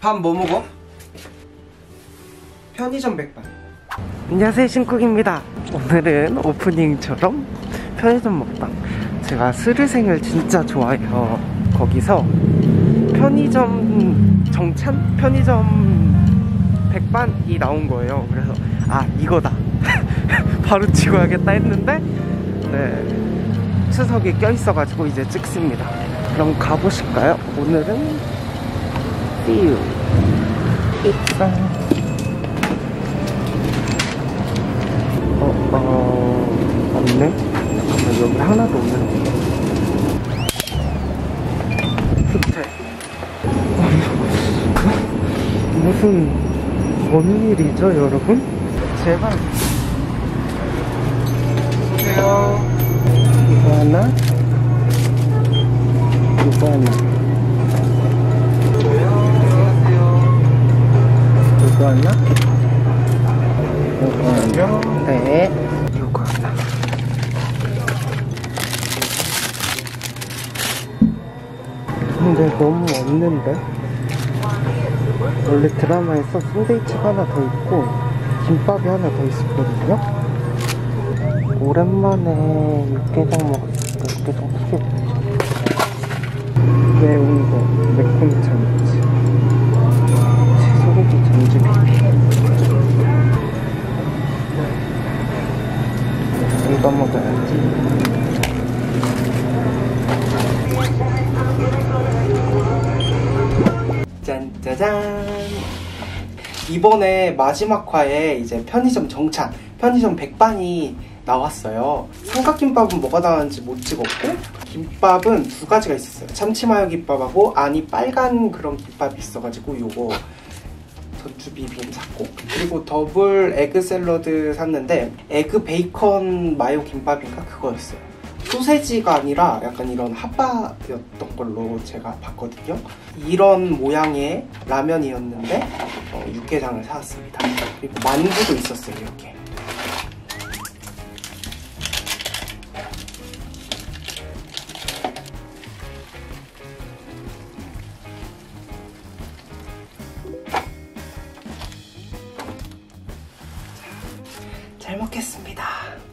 밥 뭐 먹어? 편의점 백반. 안녕하세요, 신쿡입니다. 오늘은 오프닝처럼 편의점 먹방. 제가 스르생을 진짜 좋아해요. 거기서 편의점 정찬? 편의점 백반이 나온 거예요. 그래서 아, 이거다. 바로 찍어야겠다 했는데 네, 추석이 껴있어가지고 이제 찍습니다. 그럼 가보실까요? 오늘은 띠우 입상. 없네? 잠깐만, 여기 하나도 없는데. 호텔. 무슨, 뭔 일이죠, 여러분? 제발. 보세요. 이거 하나? 이거 하나. 이거 하나? 이거 하나? 네. 이거 하나. 근데 너무 없는데? 원래 드라마에서 샌드위치가 하나 더 있고 김밥이 하나 더 있었거든요? 오랜만에 육개장 먹었으니까 육개장 시켜보자. 매운 거, 매콤 참치, 소고기 전지 비비. 이거 먹어야지. 짠짜잔. 이번에 마지막 화에 이제 편의점 정찬, 편의점 백반이 나왔어요. 삼각김밥은 뭐가 나왔는지 못 찍었고, 김밥은 두 가지가 있었어요. 참치마요 김밥하고 안이 빨간 그런 김밥이 있어가지고 요거 전주 비빔 샀고, 그리고 더블 에그 샐러드 샀는데 에그 베이컨 마요 김밥인가 그거였어요. 소세지가 아니라 약간 이런 핫바였던 걸로 제가 봤거든요. 이런 모양의 라면이었는데 육개장을 사왔습니다. 그리고 만두도 있었어요. 이렇게 잘 먹겠습니다.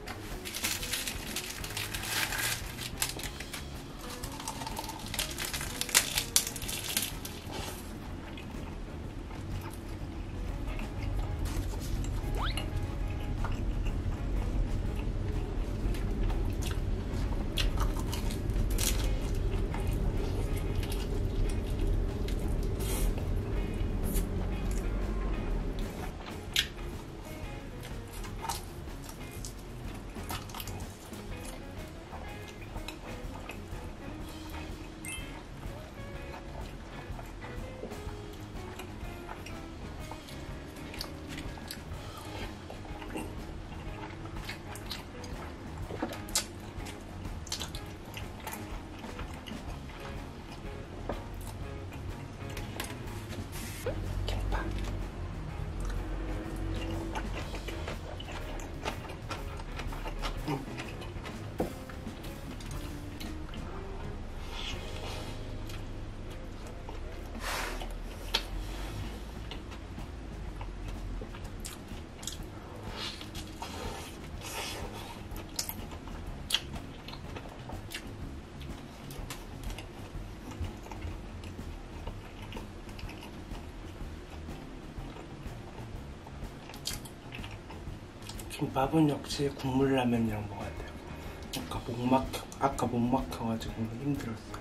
김밥은 역시 국물라면이랑 먹어야 돼요. 아까 못 막혀가지고 힘들었어요.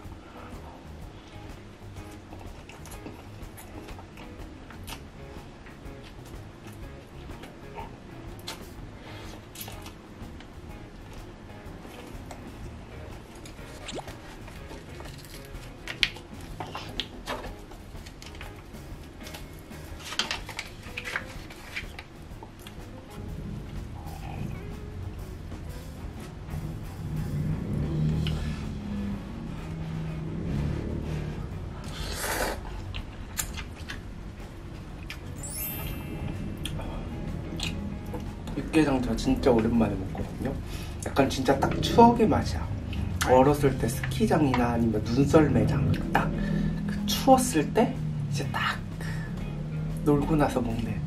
육개장 저 진짜 오랜만에 먹거든요. 약간 진짜 딱 추억의 맛이야. 어렸을 때 스키장이나 아니면 눈썰매장 딱 그 추웠을 때 이제 딱 놀고 나서 먹네.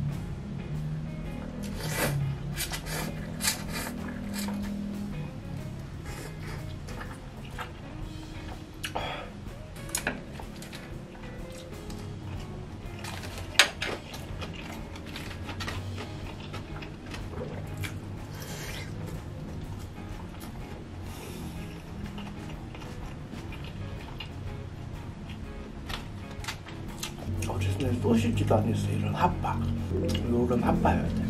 어쨌든 소시지도 아니었어. 이런 핫바. 이런 핫바여야 돼.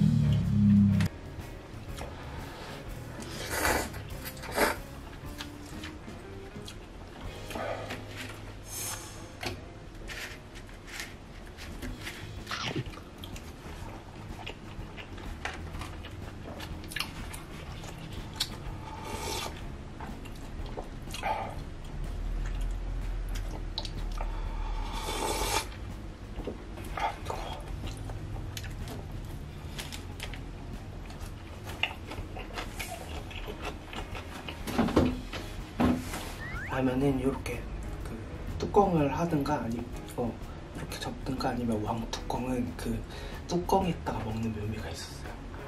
라면은 이렇게 그 뚜껑을 하든가 아니면 이렇게 접든가 아니면 왕뚜껑은 그 뚜껑에다가 먹는 묘미가 있었어요.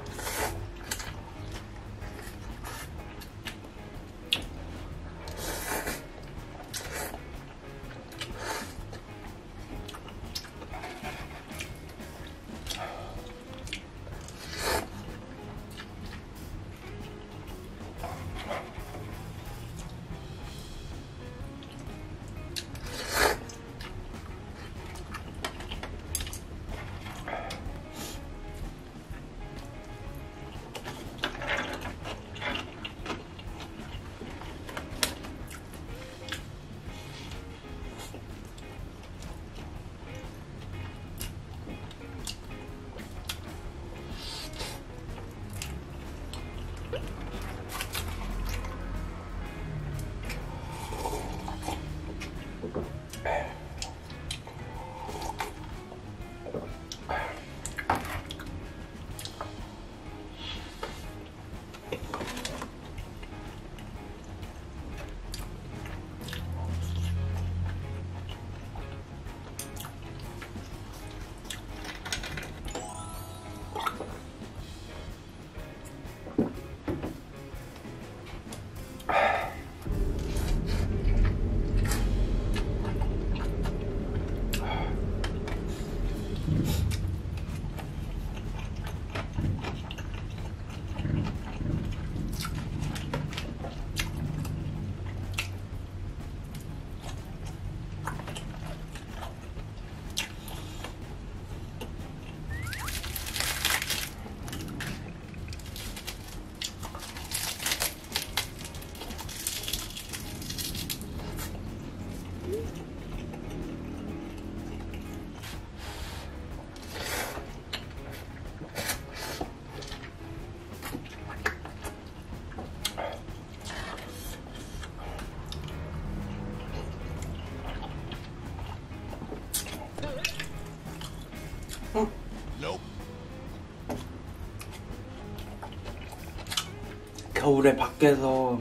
겨울에 밖에서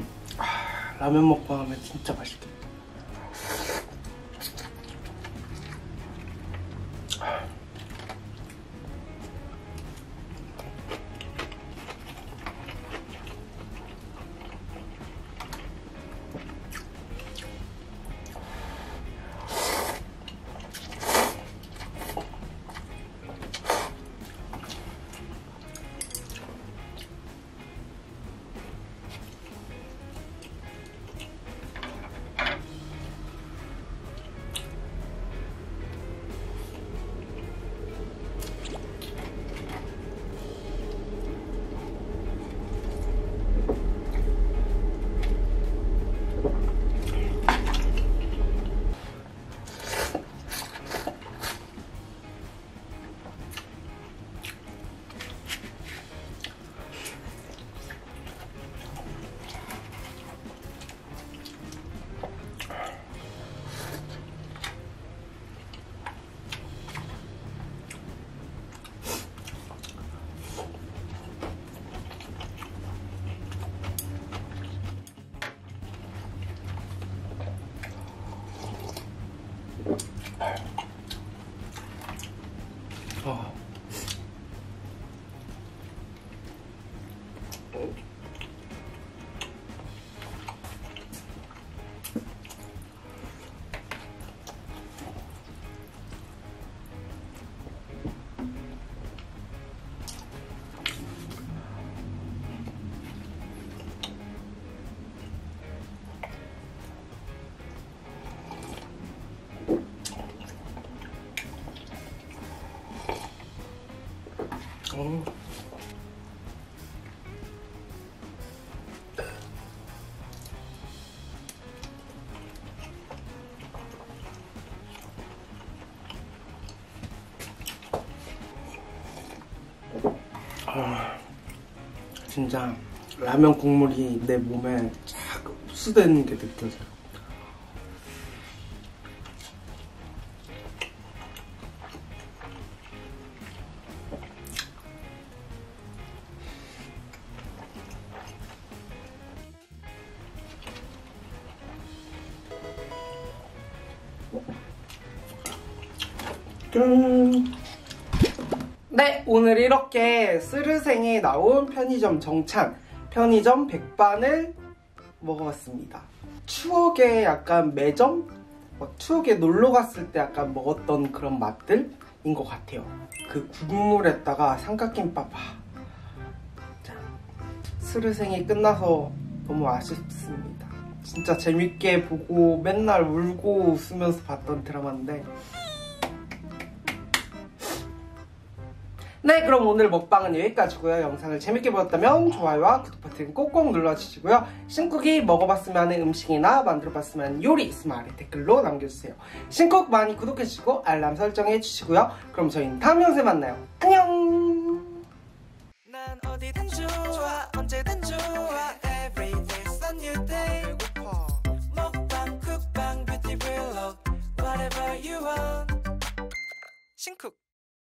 라면 먹고 하면 진짜 맛있겠다. 어. 진짜 라면 국물이 내 몸에 쫙 흡수되는 게 느껴져요. 짠! 네, 오늘 이렇게 스르생에 나온 편의점 정찬, 편의점 백반을 먹어봤습니다. 추억의 약간 매점? 추억에 놀러 갔을 때 약간 먹었던 그런 맛들인 것 같아요. 그 국물에다가 삼각김밥. 자, 스르생이 끝나서 너무 아쉽습니다. 진짜 재밌게 보고 맨날 울고 웃으면서 봤던 드라마인데. 네, 그럼 오늘 먹방은 여기까지고요. 영상을 재밌게 보셨다면 좋아요와 구독 버튼 꼭꼭 눌러주시고요. 신쿡이 먹어봤으면 하는 음식이나 만들어봤으면 하는 요리 있으면 아래 댓글로 남겨주세요. 신쿡 많이 구독해주시고 알람 설정해주시고요. 그럼 저희는 다음 영상에 만나요. 안녕! 난 어디든 좋아, 언제든 좋아. Every day's a new day. 먹방, 쿡방, 뷰티 블로그 Whatever you want. 신쿡